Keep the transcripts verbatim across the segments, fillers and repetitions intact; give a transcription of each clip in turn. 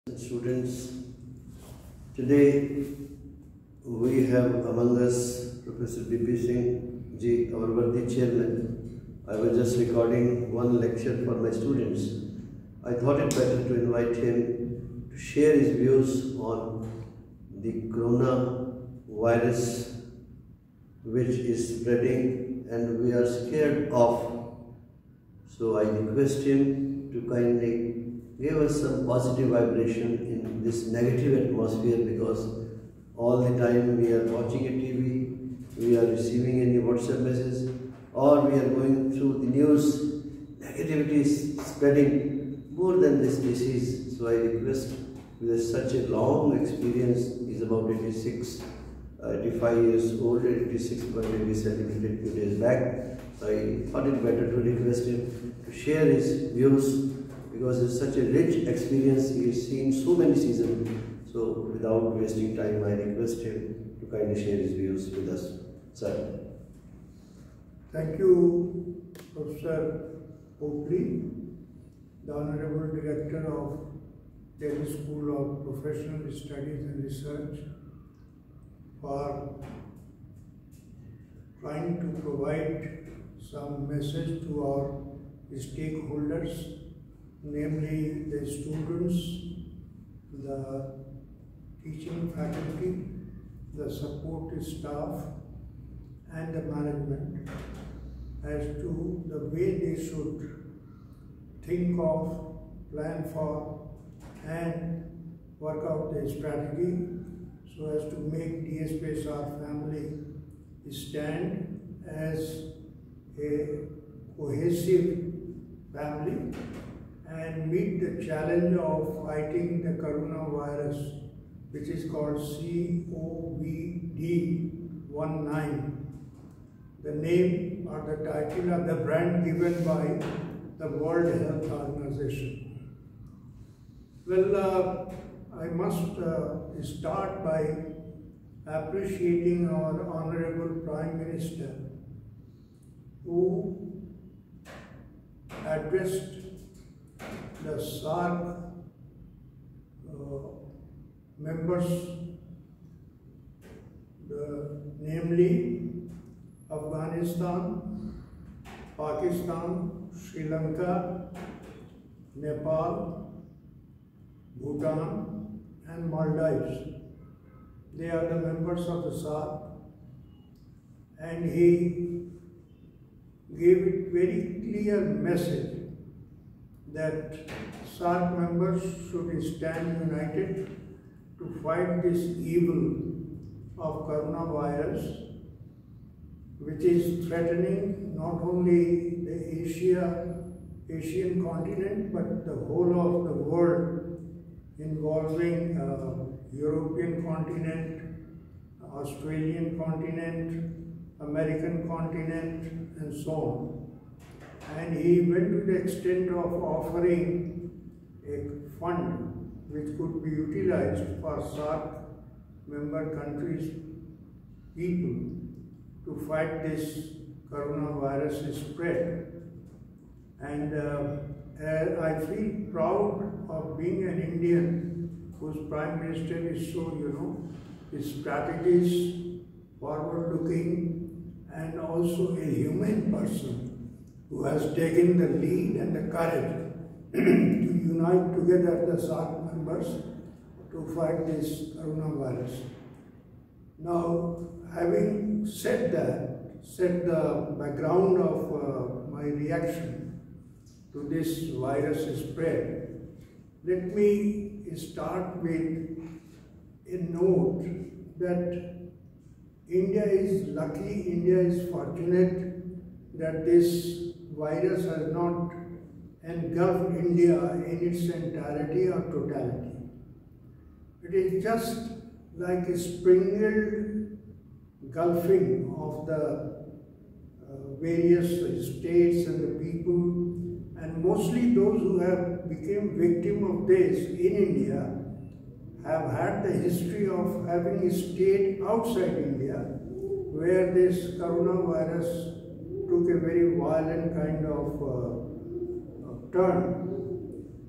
Students, today we have among us Professor B P Singh ji, our worthy chairman. I was just recording one lecture for my students. I thought it better to invite him to share his views on the coronavirus which is spreading and we are scared of. So I request him to kindly give us some positive vibration in this negative atmosphere, because all the time we are watching a T V, we are receiving any WhatsApp messages, or we are going through the news. Negativity is spreading more than this disease. So I request, with such a long experience, he's about eighty-six, eighty-five years old, eighty-six birthday we celebrated few days back. I thought it better to request him to share his views, because it's such a rich experience. He has seen so many seasons. So without wasting time, I request him to kindly share his views with us. Sir. Thank you, Professor Popli, the Honorable Director of Delhi School of Professional Studies and Research, for trying to provide some message to our stakeholders, namely the students, the teaching faculty, the support staff, and the management, as to the way they should think of, plan for, and work out their strategy so as to make D S P S R family stand as a cohesive family and meet the challenge of fighting the coronavirus, which is called C O V D nineteen. The name or the title of the brand given by the World Health Organization. Well, uh, I must uh, start by appreciating our Honorable Prime Minister, who addressed the SARC uh, members, the, namely Afghanistan, Pakistan, Sri Lanka, Nepal, Bhutan, and Maldives. They are the members of the SARC, and he gave it very clear message that SARC members should stand united to fight this evil of coronavirus, which is threatening not only the Asia, Asian continent, but the whole of the world, involving uh, European continent, Australian continent, American continent, and so on. And he went to the extent of offering a fund which could be utilized for SARC member countries' people to fight this coronavirus spread. And uh, I feel proud of being an Indian whose Prime Minister is so, you know, his strategies, forward-looking, and also a human person who has taken the lead and the courage to unite together the SARC members to fight this coronavirus. Now, having said that, set the background of uh, my reaction to this virus spread, let me start with a note that India is lucky, India is fortunate that this virus has not engulfed India in its entirety or totality. It is just like a sprinkled gulfing of the uh, various states and the people, and mostly those who have become victim of this in India have had the history of having stayed outside India, where this coronavirus took a very violent kind of uh, turn.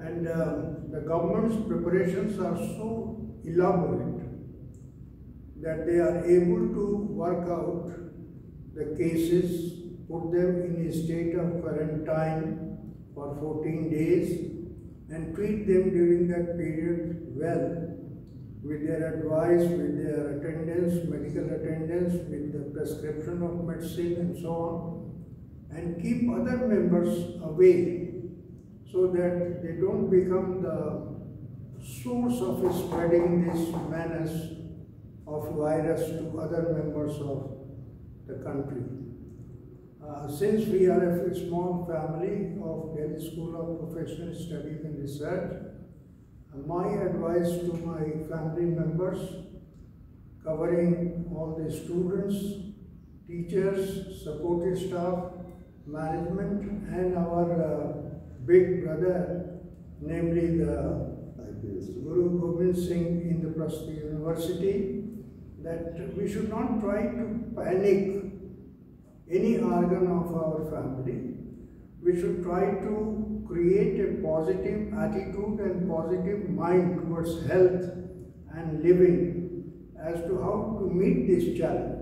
And um, the government's preparations are so elaborate that they are able to work out the cases, put them in a state of quarantine for fourteen days and treat them during that period well with their advice, with their attendance, medical attendance, with the prescription of medicine and so on, and keep other members away so that they don't become the source of spreading this menace of virus to other members of the country. Uh, since we are a small family of Delhi School of Professional Studies and Research, uh, my advice to my family members, covering all the students, teachers, support staff, management, and our uh, big brother, namely the Guru Gobind Singh in the Prasthi University, that we should not try to panic any organ of our family. We should try to create a positive attitude and positive mind towards health and living as to how to meet this challenge.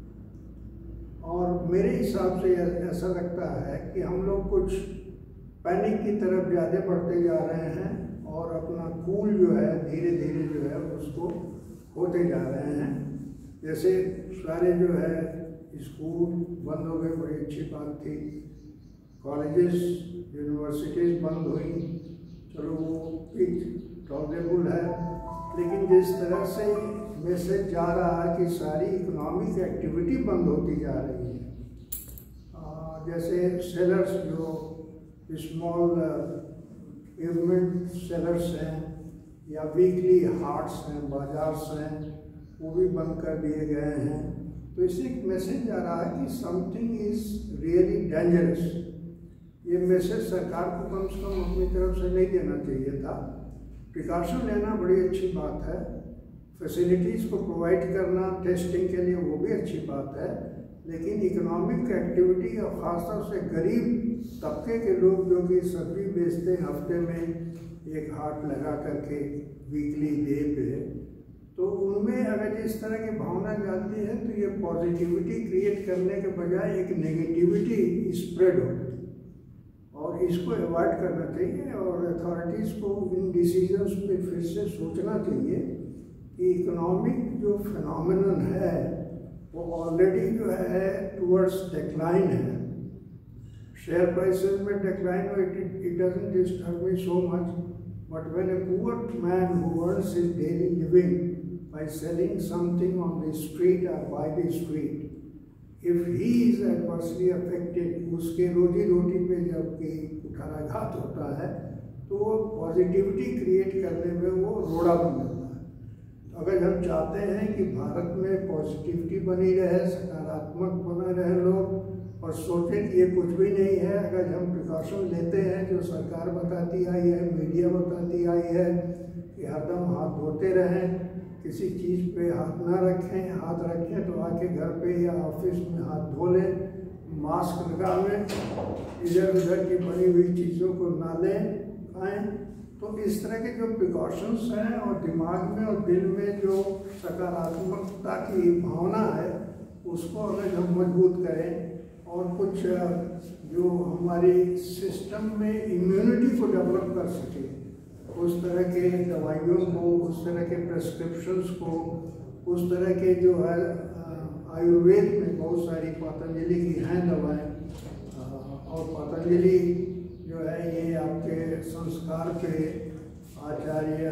और मेरे हिसाब से ऐसा लगता है कि हम लोग कुछ पैनिक की तरफ ज़्यादा बढ़ते जा रहे हैं और अपना कूल जो है धीरे धीरे जो है उसको होते जा रहे हैं। जैसे सारे जो है स्कूल बंद हो गए, बड़ी अच्छी बात थी। कॉलेजेस, यूनिवर्सिटीज़ बंद हुई, चलो वो एक टॉलरेबल है, लेकिन जिस तरह से मैसेज जा रहा है कि सारी इकोनॉमिक एक्टिविटी बंद होती जा रही है, आ, जैसे सेलर्स जो स्मॉल इवेंट सेलर्स हैं या वीकली हाट्स हैं, बाजार्स हैं, वो भी बंद कर दिए गए हैं। तो इससे एक मैसेज आ रहा है कि समथिंग इज रियली डेंजरस। ये मैसेज सरकार को कम से कम अपनी तरफ से नहीं देना चाहिए था। प्रिकॉशन लेना बड़ी अच्छी बात है, फैसिलिटीज़ को प्रोवाइड करना टेस्टिंग के लिए वो भी अच्छी बात है, लेकिन इकोनॉमिक एक्टिविटी और ख़ासतौर से गरीब तबके के लोग जो कि सब्जी बेचते हैं हफ्ते में एक हाट लगा करके वीकली डे पे, तो उनमें अगर इस तरह की भावना जाती है तो ये पॉजिटिविटी क्रिएट करने के बजाय एक नेगेटिविटी स्प्रेड हो और इसको अवॉइड करना चाहिए। और अथॉरिटीज़ को इन डिसीजंस पे फिर से सोचना चाहिए कि इकोनॉमिक जो फिनोमिनन है वो ऑलरेडी जो है टूवर्ड्स डिक्लाइन है। शेयर प्राइसेस में डिक्लाइन हो, it it doesn't disturb me so much, but when a poor man who earns his daily living by selling something on the street or by the street, if he is adversely affected, उसके रोजी रोटी पे जब कि कुठाराघात होता है तो वो positivity create करने में वो रोड़ा बन जाता है। अगर हम चाहते हैं कि भारत में पॉजिटिविटी बनी रहे, सकारात्मक बने रहे लोग और सोचें कि ये कुछ भी नहीं है, अगर हम प्रिकॉशन लेते हैं जो सरकार बताती आई है, मीडिया बताती आई है कि हरदम हाथ धोते रहें, किसी चीज़ पे हाथ ना रखें, हाथ रखें तो आके घर पे या ऑफिस में हाथ धो लें, मास्क लगा लें, इधर उधर की बनी हुई चीज़ों को ना लें खाएं। तो इस तरह के जो प्रिकॉशंस हैं और दिमाग में और दिल में जो सकारात्मकता की भावना है उसको अगर हम मजबूत करें और कुछ जो हमारी सिस्टम में इम्यूनिटी को डेवलप कर सके, उस तरह के दवाइयों को, उस तरह के प्रेस्क्रिप्शंस को, उस तरह के जो है आयुर्वेद में बहुत सारी पतंजलि की हैं दवाएं, और पतंजलि जो है ये आपके संस्कार पे आचार्य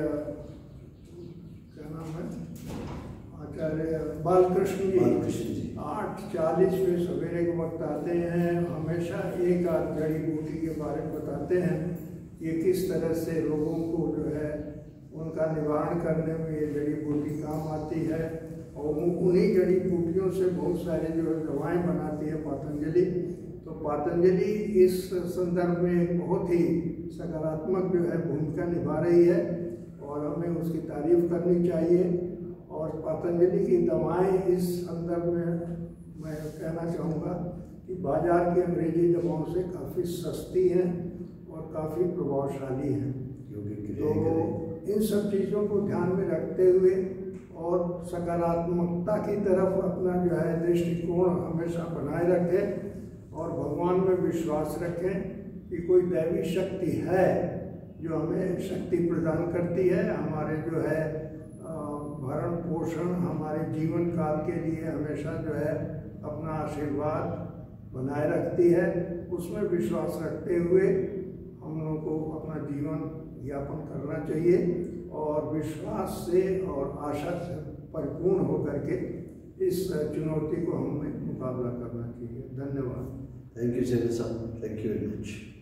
क्या नाम है, आचार्य बालकृष्ण जी आठ चालीस पे सवेरे के वक्त आते हैं, हमेशा एक आध जड़ी बूटी के बारे में बताते हैं ये किस तरह से लोगों को जो है उनका निवारण करने में ये जड़ी बूटी काम आती है। और उन्हीं जड़ी बूटियों से बहुत सारे जो है दवाएँ बनाती है पतंजलि। तो पतंजलि इस संदर्भ में बहुत ही सकारात्मक जो है भूमिका निभा रही है और हमें उसकी तारीफ करनी चाहिए। और पतंजलि की दवाएं इस संदर्भ में मैं कहना चाहूँगा कि बाजार की अंग्रेजी दवाओं से काफ़ी सस्ती हैं और काफ़ी प्रभावशाली हैं। योगिक तो क्रियाएं करें। इन सब चीज़ों को ध्यान में रखते हुए और सकारात्मकता की तरफ अपना जो है दृष्टिकोण हमेशा बनाए रखें और भगवान में विश्वास रखें कि कोई दैवी शक्ति है जो हमें शक्ति प्रदान करती है, हमारे जो है भरण पोषण, हमारे जीवन काल के लिए हमेशा जो है अपना आशीर्वाद बनाए रखती है। उसमें विश्वास रखते हुए हम लोगों को अपना जीवन यापन करना चाहिए और विश्वास से और आशा से परिपूर्ण होकर के इस चुनौती को हमें मुकाबला करना चाहिए। धन्यवाद। Thank you sir, thank you very much.